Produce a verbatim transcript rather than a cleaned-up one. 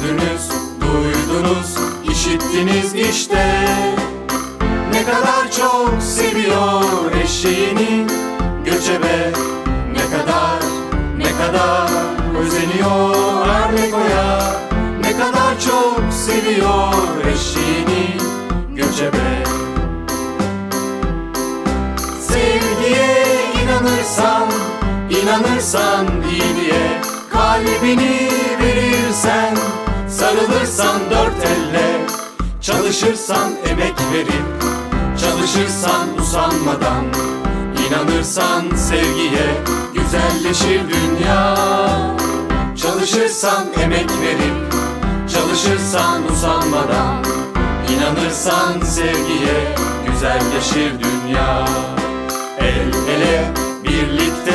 gördünüz, duydunuz, işittiniz işte. Ne kadar çok seviyor eşeğini göçebe, ne kadar, ne kadar özeniyor Erneko'ya. Ne kadar çok seviyor eşeğini göçebe. Sevgiye inanırsan, inanırsan iyiliğe kalbini verirsen, sarılırsan dört elle, çalışırsan emek verip, çalışırsan usanmadan, inanırsan sevgiye güzelleşir dünya. Çalışırsan emek verip, çalışırsan usanmadan, inanırsan sevgiye güzelleşir dünya. El ele birlikte